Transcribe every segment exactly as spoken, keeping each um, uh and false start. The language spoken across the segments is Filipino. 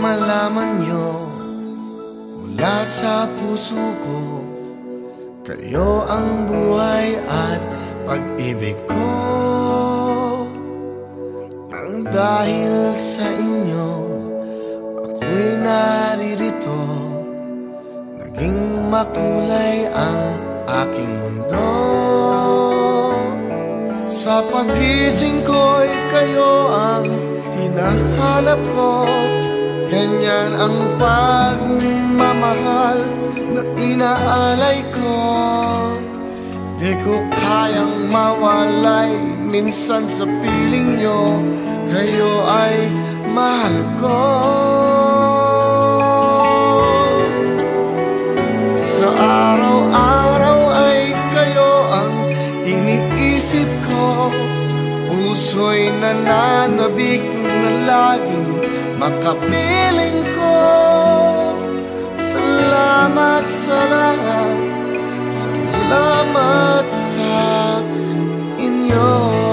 malaman nyo mula sa puso ko, kayo ang buhay at pag-ibig ko. Nang dahil sa inyo ako'y naririto, naging makulay ang aking mundo. Sa pagising ko'y kayo ang hinahanap ko, ganyan ang pagmamahal na inaalay ko. Di ko kayang mawalay minsan sa piling nyo, kayo ay mahal ko. Sa araw-araw ay kayo ang iniisip ko, puso'y nananabik na laging makapiling ko. Salamat sa lahat, salamat sa inyo.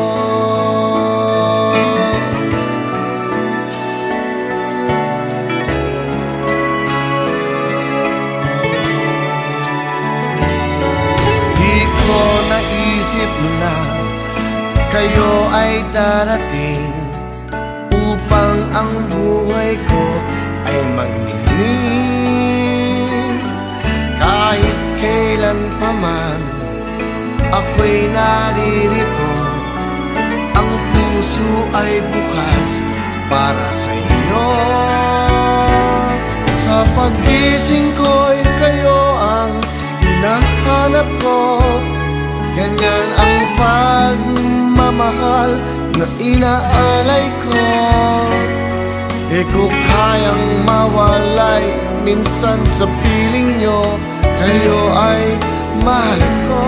Di ko naisip na kayo ay darating upang ang buhay ko ay magningning. Kahit kailan pa man ako'y naririto, ang puso ay bukas para sa inyo. Sa pagising ko'y kayo ang hinahanap ko, ganyan ang pagmamahal na inaalay ko. Di ko kayang mawalay minsan sa piling nyo, kayo ay mahal ko.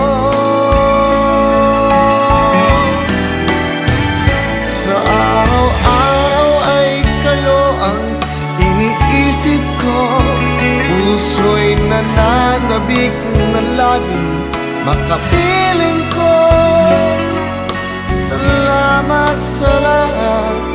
Sa araw-araw ay kayo ang iniisip ko, puso'y nananabik na laging makapiling ko. Salamat sa lahat,